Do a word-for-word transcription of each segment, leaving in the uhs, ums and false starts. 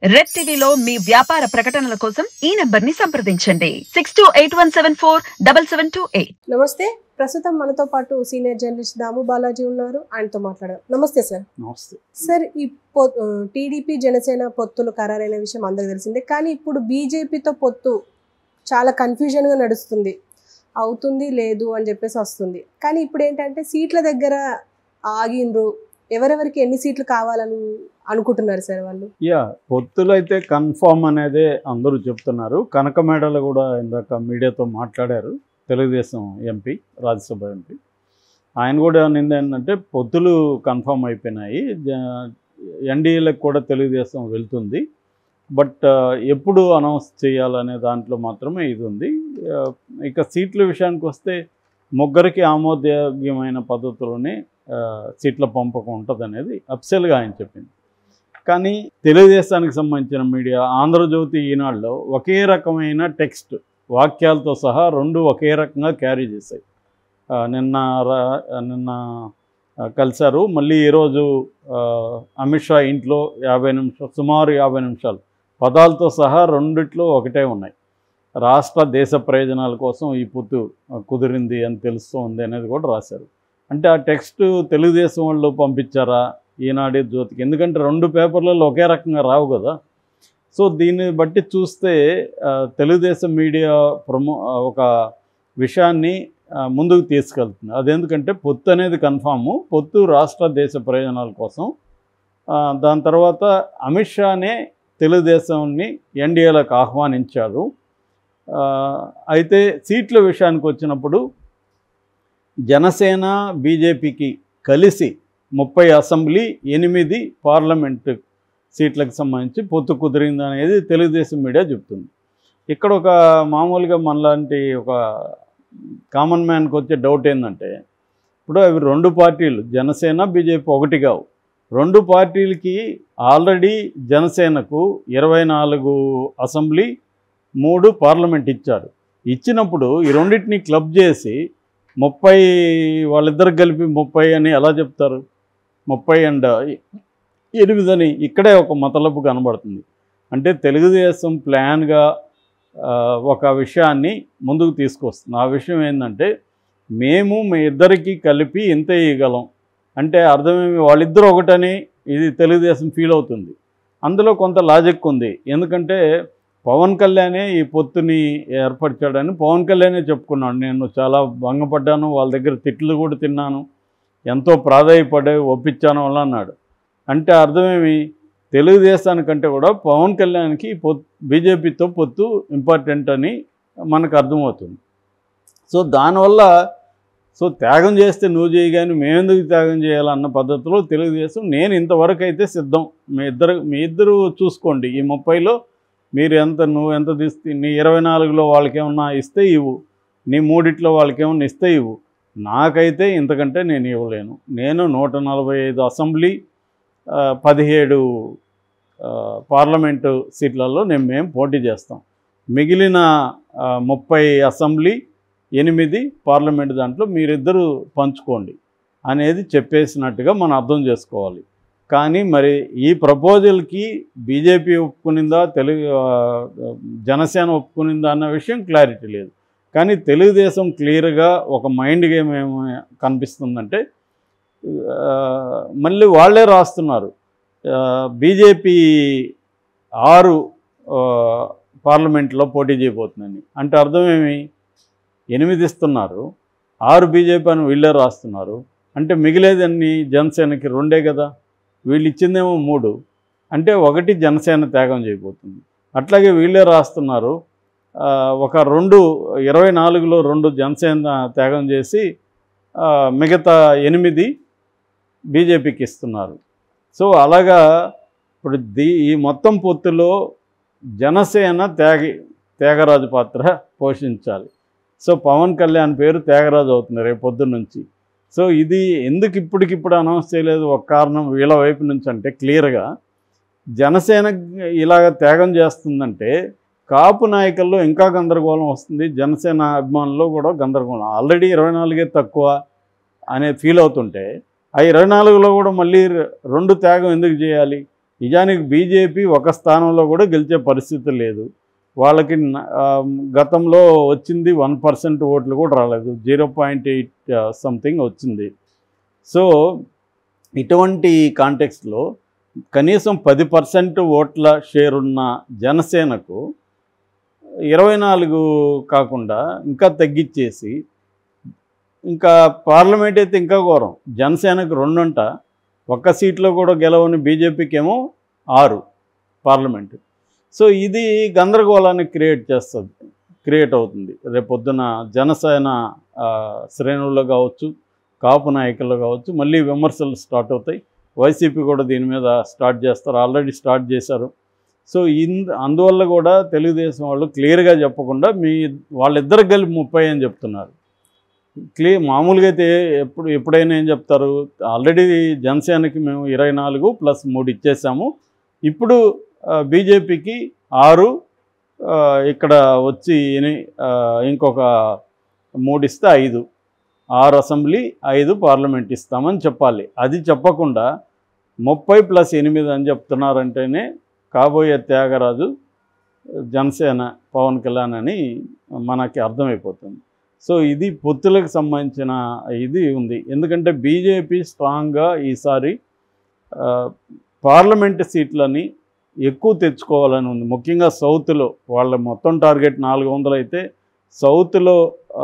Red టీవీలో మీ వ్యాపార ప్రకటనల కోసం ఈ నంబర్ ని సంప్రదించండి six two eight one seven four double seven two eight. నమస్తే. ప్రస్తుతం మనతో పాటు సీనియర్ జర్నలిస్ట్ దాము బాలాజీ ఉన్నారు. ఆయనతో మాట్లాడారు. నమస్తే సార్. నమస్తే సార్. ఈ టీడీపీ జనసేన పొత్తులు ఖరారైన విషయం అందరికి తెలిసిందే. కానీ ఇప్పుడు బీజేపీతో పొత్తు చాలా కన్ఫ్యూజన్గా నడుస్తుంది. అవుతుంది లేదు అని చెప్పేసి వస్తుంది. కానీ ఇప్పుడు ఏంటంటే సీట్ల దగ్గర ఆగిండ్రు. ఎవరెవరికి ఎన్ని సీట్లు కావాలని అనుకుంటున్నారు సార్ వాళ్ళు? యా పొత్తులు అయితే కన్ఫామ్ అనేదే అందరూ చెప్తున్నారు. కనకమేడలు కూడా ఇందాక మీడియాతో మాట్లాడారు. తెలుగుదేశం ఎంపీ, రాజ్యసభ ఎంపీ, ఆయన కూడా నింద ఏంటంటే పొత్తులు కన్ఫామ్ అయిపోయినాయి, ఎన్డీఏలకు కూడా తెలుగుదేశం వెళ్తుంది, బట్ ఎప్పుడు అనౌన్స్ చేయాలనే దాంట్లో మాత్రమే ఇది ఉంది. ఇక సీట్ల విషయానికి వస్తే ముగ్గురికి ఆమోదయోగ్యమైన పద్ధతిలోనే సీట్ల పంపకం ఉంటుంది అనేది అఫ్సల్గా ఆయన చెప్పింది. కానీ తెలుగుదేశానికి సంబంధించిన మీడియా ఆంధ్రజ్యోతి, ఈనాడులో ఒకే రకమైన టెక్స్ట్ వాక్యాలతో సహా రెండు ఒకే రకంగా క్యారీ చేశాయి. నిన్న నిన్న కలిశారు, మళ్ళీ ఈరోజు అమిత్ షా ఇంట్లో యాభై నిమిషాలు సుమారు యాభై నిమిషాలు పదాలతో సహా రెండిట్లో ఒకటే ఉన్నాయి. రాష్ట్ర దేశ ప్రయోజనాల కోసం ఈ పొత్తు కుదిరింది అని తెలుస్తుంది అనేది కూడా రాశారు. అంటే ఆ టెక్స్ట్ తెలుగుదేశం వాళ్ళు పంపించారా ఈనాడు జ్యోతికి? ఎందుకంటే రెండు పేపర్లలో ఒకే రకంగా రావు కదా. సో దీన్ని బట్టి చూస్తే తెలుగుదేశం మీడియా ప్రమో ఒక విషయాన్ని ముందుకు తీసుకెళ్తుంది. అదెందుకంటే పొత్తు అనేది కన్ఫాము, పొత్తు రాష్ట్ర దేశ ప్రయోజనాల కోసం. దాని తర్వాత అమిత్ షానే తెలుగుదేశాన్ని ఎన్డీఏలకు ఆహ్వానించారు. అయితే సీట్ల విషయానికి వచ్చినప్పుడు జనసేన బీజేపీకి కలిసి ముప్పై అసెంబ్లీ, ఎనిమిది పార్లమెంటు సీట్లకు సంబంధించి పొత్తు కుదిరింది అనేది తెలుగుదేశం మీడియా చెప్తుంది. ఇక్కడ ఒక మామూలుగా మనలాంటి ఒక కామన్ మ్యాన్కి వచ్చే డౌట్ ఏంటంటే, ఇప్పుడు అవి రెండు పార్టీలు జనసేన బీజేపీ ఒకటి కావు. రెండు పార్టీలకి ఆల్రెడీ జనసేనకు ఇరవై నాలుగు అసెంబ్లీ, మూడు పార్లమెంట్ ఇచ్చారు. ఇచ్చినప్పుడు ఈ రెండింటిని క్లబ్ చేసి ముప్పై వాళ్ళిద్దరికి కలిపి ముప్పై అని ఎలా చెప్తారు? ముప్పై అండ్ ఎనిమిది అని ఇక్కడే ఒక మతలబు కనబడుతుంది. అంటే తెలుగుదేశం ప్లాన్గా ఒక విషయాన్ని ముందుకు తీసుకొస్తుంది. ఆ విషయం ఏంటంటే, మేము మీ ఇద్దరికి కలిపి ఇంత ఇవ్వగలం అంటే అర్థమేమి, వాళ్ళిద్దరూ ఒకటని ఇది తెలుగుదేశం ఫీల్ అవుతుంది. అందులో కొంత లాజిక్ ఉంది. ఎందుకంటే పవన్ కళ్యాణే ఈ పొత్తుని ఏర్పరిచాడని పవన్ కళ్యాణే చెప్పుకున్నాడు. నేను చాలా భంగపడ్డాను, వాళ్ళ దగ్గర తిట్లు కూడా తిన్నాను, ఎంతో ప్రాధాయపడే ఒప్పించాను వల్ల అన్నాడు. అంటే అర్థమేమి, తెలుగుదేశానికంటే కూడా పవన్ కళ్యాణ్కి పొత్తు బీజేపీతో పొత్తు ఇంపార్టెంట్ అని మనకు అర్థమవుతుంది. సో దానివల్ల సో త్యాగం చేస్తే నువ్వు చేయి కానీ మేమెందుకు త్యాగం చేయాలన్న పద్ధతిలో తెలుగుదేశం నేను ఇంతవరకు అయితే సిద్ధం, మీ ఇద్దరు మీ ఇద్దరు చూసుకోండి, ఈ ముప్పైలో మీరు ఎంత నువ్వు ఎంత తీస్తే నీ ఇరవై నాలుగులో వాళ్ళకేమన్నా ఇస్తే ఇవ్వు, నీ మూడిట్లో వాళ్ళకేమన్నా ఇస్తే ఇవ్వు, నాకైతే ఇంతకంటే నేను ఇవ్వలేను. నేను నూట నలభై ఐదు అసెంబ్లీ, పదిహేడు పార్లమెంటు సీట్లలో నేను మేము పోటీ చేస్తాం, మిగిలిన ముప్పై అసెంబ్లీ, ఎనిమిది పార్లమెంటు దాంట్లో మీరిద్దరూ పంచుకోండి అనేది చెప్పేసినట్టుగా మనం అర్థం చేసుకోవాలి. కానీ మరి ఈ ప్రపోజల్కి బీజేపీ ఒప్పుకునిందా, తెలుగు జనసేన ఒప్పుకునిందా అన్న విషయం క్లారిటీ లేదు. కానీ తెలుగుదేశం క్లియర్గా ఒక మైండ్ గేమ్ ఏమో కనిపిస్తుందంటే, మళ్ళీ వాళ్ళే రాస్తున్నారు బీజేపీ ఆరు పార్లమెంట్లో పోటీ చేయబోతుందని. అంటే అర్థమేమి, ఎనిమిది ఇస్తున్నారు, ఆరు బీజేపీ అని వీళ్ళే రాస్తున్నారు. అంటే మిగిలేదన్నీ జనసేనకి రెండే కదా, వీళ్ళు ఇచ్చిందేమో మూడు, అంటే ఒకటి జనసేన త్యాగం చేయబోతుంది. అట్లాగే వీళ్ళే రాస్తున్నారు ఒక రెండు ఇరవై నాలుగులో రెండు జనసేన త్యాగం చేసి మిగతా ఎనిమిది బీజేపీకి ఇస్తున్నారు. సో అలాగా ఇప్పుడు దీ ఈ మొత్తం పొత్తులో జనసేన త్యాగి త్యాగరాజు పాత్ర పోషించాలి. సో పవన్ కళ్యాణ్ పేరు త్యాగరాజు అవుతుంది రేపు పొద్దున్న నుంచి. సో ఇది ఎందుకు ఇప్పటికిప్పుడు అనౌన్స్ చేయలేదు? ఒక కారణం వీళ్ళ వైపు నుంచి అంటే క్లియర్గా జనసేన ఇలాగ త్యాగం చేస్తుందంటే కాపు నాయకుల్లో ఇంకా గందరగోళం వస్తుంది, జనసేన అభిమానుల్లో కూడా గందరగోళం. ఆల్రెడీ ఇరవై నాలుగే తక్కువ అనే ఫీల్ అవుతుంటే ఆ ఇరవై నాలుగులో కూడా మళ్ళీ రెండు త్యాగం ఎందుకు చేయాలి? నిజానికి బీజేపీ ఒక స్థానంలో కూడా గెలిచే పరిస్థితి లేదు. వాళ్ళకి గతంలో వచ్చింది వన్ పర్సెంట్ ఓట్లు కూడా రాలేదు, జీరో పాయింట్ ఎయిట్ సంథింగ్ వచ్చింది. సో ఇటువంటి కాంటెక్స్ట్లో కనీసం పది పర్సెంట్ ఓట్ల షేర్ ఉన్న జనసేనకు ఇరవై నాలుగు కాకుండా ఇంకా తగ్గించేసి, ఇంకా పార్లమెంట్ అయితే ఇంకా ఘోరం, జనసేనకు రెండుంట ఒక్క సీట్లో కూడా గెలవని బీజేపీకి ఏమో ఆరు పార్లమెంటు. సో ఇది గందరగోళాన్ని క్రియేట్ చేస్తుంది క్రియేట్ అవుతుంది రేపొద్దున జనసేన శ్రేణుల్లో కావచ్చు, కాపు నాయకుల్లో కావచ్చు మళ్ళీ విమర్శలు స్టార్ట్ అవుతాయి. వైసీపీ కూడా దీని మీద స్టార్ట్ చేస్తారు, ఆల్రెడీ స్టార్ట్ చేశారు. సో ఇన్ అందువల్ల కూడా తెలుగుదేశం వాళ్ళు క్లియర్గా చెప్పకుండా మీ వాళ్ళిద్దరు కలిపి ముప్పై అని చెప్తున్నారు. క్లియర్ మామూలుగా అయితే ఎప్పుడు ఎప్పుడైనా ఏం చెప్తారు, ఆల్రెడీ జనసేనకి మేము ఇరవై నాలుగు ప్లస్ మూడు ఇచ్చేసాము, ఇప్పుడు బీజేపీకి ఆరు, ఇక్కడ వచ్చి ఇంకొక మూడు ఇస్తే ఐదు, ఆరు అసెంబ్లీ ఐదు పార్లమెంట్ ఇస్తామని చెప్పాలి. అది చెప్పకుండా ముప్పై ప్లస్ ఎనిమిది అని చెప్తున్నారంటేనే కాబోయే త్యాగరాజు జనసేన పవన్ కళ్యాణ్ అని మనకి అర్థమైపోతుంది. సో ఇది పొత్తులకు సంబంధించిన ఇది ఉంది. ఎందుకంటే బీజేపీ స్ట్రాంగ్గా ఈసారి పార్లమెంటు సీట్లని ఎక్కువ తెచ్చుకోవాలని ఉంది. ముఖ్యంగా సౌత్లో వాళ్ళ మొత్తం టార్గెట్ నాలుగు వందలు అయితే సౌత్లో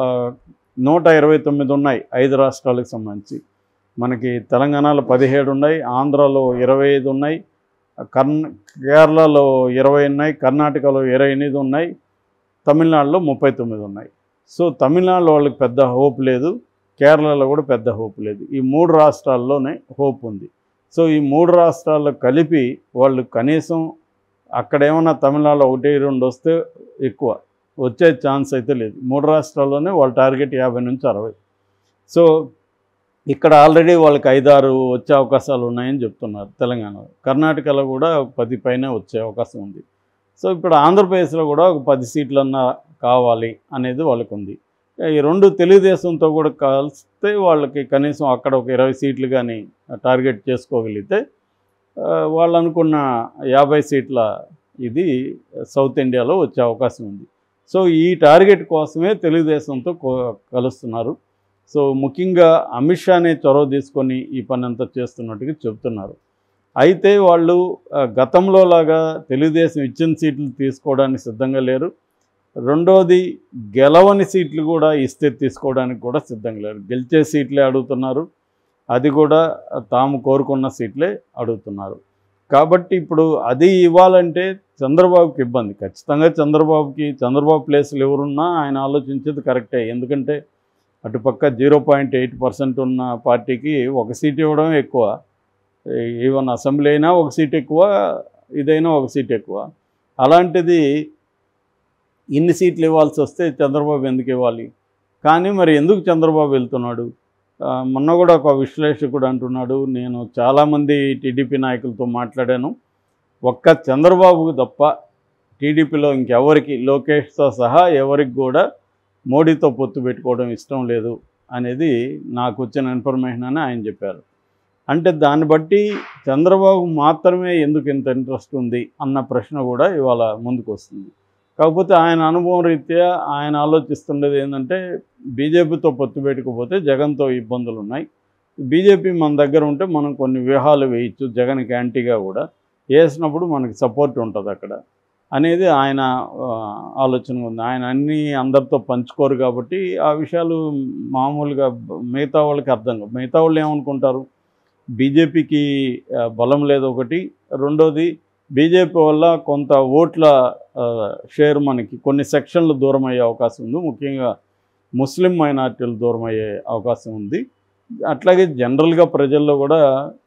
నూట ఇరవై తొమ్మిది ఉన్నాయి ఐదు రాష్ట్రాలకు సంబంధించి. మనకి తెలంగాణలో పదిహేడు ఉన్నాయి, ఆంధ్రాలో ఇరవై ఐదు ఉన్నాయి, కర్ణ కేరళలో ఇరవై ఉన్నాయి, కర్ణాటకలో ఇరవై ఎనిమిది ఉన్నాయి, తమిళనాడులో ముప్పై తొమ్మిది ఉన్నాయి. సో తమిళనాడులో వాళ్ళకి పెద్ద హోప్ లేదు, కేరళలో కూడా పెద్ద హోప్ లేదు. ఈ మూడు రాష్ట్రాల్లోనే హోప్ ఉంది. సో ఈ మూడు రాష్ట్రాల్లో కలిపి వాళ్ళు కనీసం అక్కడ ఏమన్నా తమిళనాడులో ఒకటి రెండు వస్తే ఎక్కువ వచ్చే ఛాన్స్ అయితే లేదు. మూడు రాష్ట్రాల్లోనే వాళ్ళ టార్గెట్ యాభై నుంచి అరవై. సో ఇక్కడ ఆల్రెడీ వాళ్ళకి ఐదారు వచ్చే అవకాశాలు ఉన్నాయని చెప్తున్నారు తెలంగాణలో. కర్ణాటకలో కూడా పది పైన వచ్చే అవకాశం ఉంది. సో ఇప్పుడు ఆంధ్రప్రదేశ్లో కూడా ఒక పది సీట్లన్నా కావాలి అనేది వాళ్ళకు ఉంది. ఈ రెండు తెలుగుదేశంతో కూడా కలిస్తే వాళ్ళకి కనీసం అక్కడ ఒక ఇరవై సీట్లు కానీ టార్గెట్ చేసుకోగలిగితే వాళ్ళు అనుకున్న యాభై సీట్ల ఇది సౌత్ ఇండియాలో వచ్చే అవకాశం ఉంది. సో ఈ టార్గెట్ కోసమే తెలుగుదేశంతో కలుస్తున్నారు. సో ముఖ్యంగా అమిత్ షానే చొరవ తీసుకొని ఈ పని అంతా చేస్తున్నట్టుగా చెప్తున్నారు. అయితే వాళ్ళు గతంలో లాగా తెలుగుదేశం ఇచ్చిన సీట్లు తీసుకోవడానికి సిద్ధంగా లేరు. రెండోది గెలవని సీట్లు కూడా ఇస్తే తీసుకోవడానికి కూడా సిద్ధంగా లేరు. గెలిచే సీట్లే అడుగుతున్నారు, అది కూడా తాము కోరుకున్న సీట్లే అడుగుతున్నారు. కాబట్టి ఇప్పుడు అది ఇవ్వాలంటే చంద్రబాబుకి ఇబ్బంది. ఖచ్చితంగా చంద్రబాబుకి చంద్రబాబు ప్లేస్లు ఎవరున్నా ఆయన ఆలోచించేది కరెక్టే. ఎందుకంటే అటుపక్క జీరో పాయింట్ ఎయిట్ పర్సెంట్ ఉన్న పార్టీకి ఒక సీట్ ఇవ్వడం ఎక్కువ, ఈవెన్ అసెంబ్లీ అయినా ఒక సీట్ ఎక్కువ, ఇదైనా ఒక సీట్ ఎక్కువ. అలాంటిది ఇన్ని సీట్లు ఇవ్వాల్సి వస్తే చంద్రబాబు ఎందుకు ఇవ్వాలి? కానీ మరి ఎందుకు చంద్రబాబు వెళ్తున్నాడు? మొన్న కూడా ఒక విశ్లేషకుడు అంటున్నాడు, నేను చాలామంది టీడీపీ నాయకులతో మాట్లాడాను, ఒక్క చంద్రబాబుకు తప్ప టీడీపీలో ఇంకెవరికి, లోకేష్తో సహా ఎవరికి కూడా మోడీతో పొత్తు పెట్టుకోవడం ఇష్టం లేదు అనేది నాకు వచ్చిన ఇన్ఫర్మేషన్ అని ఆయన చెప్పారు. అంటే దాన్ని బట్టి చంద్రబాబు మాత్రమే ఎందుకు ఇంత ఇంట్రెస్ట్ ఉంది అన్న ప్రశ్న కూడా ఇవాళ ముందుకు వస్తుంది. కాకపోతే ఆయన అనుభవం రీత్యా ఆయన ఆలోచిస్తుండేది ఏంటంటే బీజేపీతో పొత్తు పెట్టుకోకపోతే జగన్తో ఇబ్బందులు ఉన్నాయి, బీజేపీ మన దగ్గర ఉంటే మనం కొన్ని వ్యూహాలు వేయచ్చు, జగన్కి యాంటీగా కూడా వేసినప్పుడు మనకి సపోర్ట్ ఉంటుంది అక్కడ అనేది ఆయన ఆలోచన ఉంది. ఆయన అన్నీ అందరితో పంచుకోరు కాబట్టి ఆ విషయాలు మామూలుగా మిగతా వాళ్ళకి అర్థం కాదు. మిగతా వాళ్ళు ఏమనుకుంటారు, బీజేపీకి బలం లేదు ఒకటి, రెండోది బీజేపీ వల్ల కొంత ఓట్ల షేర్ మనకి కొన్ని సెక్షన్లు దూరం అయ్యే అవకాశం ఉంది, ముఖ్యంగా ముస్లిం మైనార్టీలు దూరం అయ్యే అవకాశం ఉంది. అట్లాగే జనరల్గా ప్రజల్లో కూడా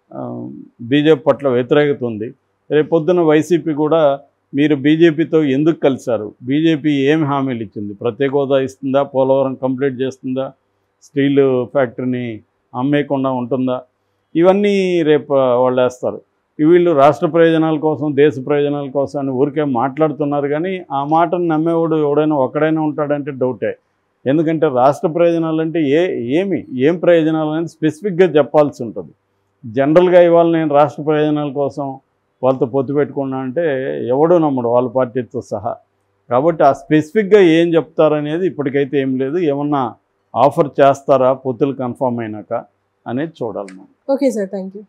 బీజేపీ పట్ల వ్యతిరేకత ఉంది. రేపొద్దున వైసీపీ కూడా మీరు బీజేపీతో ఎందుకు కలిశారు, బీజేపీ ఏమి హామీలు ఇచ్చింది, ప్రత్యేక హోదా ఇస్తుందా, పోలవరం కంప్లీట్ చేస్తుందా, స్టీల్ ఫ్యాక్టరీని అమ్మేయకుండా ఉంటుందా, ఇవన్నీ రేపు వాళ్ళు వేస్తారు. వీళ్ళు రాష్ట్ర ప్రయోజనాల కోసం, దేశ ప్రయోజనాల కోసం అని ఊరికే మాట్లాడుతున్నారు. కానీ ఆ మాటను నమ్మేవాడు ఎవడైనా ఒక్కడైనా ఉంటాడంటే డౌటే. ఎందుకంటే రాష్ట్ర ప్రయోజనాలు అంటే ఏ ఏమి ఏం ప్రయోజనాలు అనేది స్పెసిఫిక్గా చెప్పాల్సి ఉంటుంది. జనరల్గా ఇవాళ నేను రాష్ట్ర ప్రయోజనాల కోసం వాళ్ళతో పొత్తు పెట్టుకున్నా అంటే ఎవడూ నమ్మడు వాళ్ళ పార్టీతో సహా. కాబట్టి ఆ స్పెసిఫిక్గా ఏం చెప్తారనేది ఇప్పటికైతే ఏం లేదు. ఏమన్నా ఆఫర్ చేస్తారా పొత్తులు కన్ఫర్మ్ అయినాక అనేది చూడాలి మనం. Okay sir, thank you.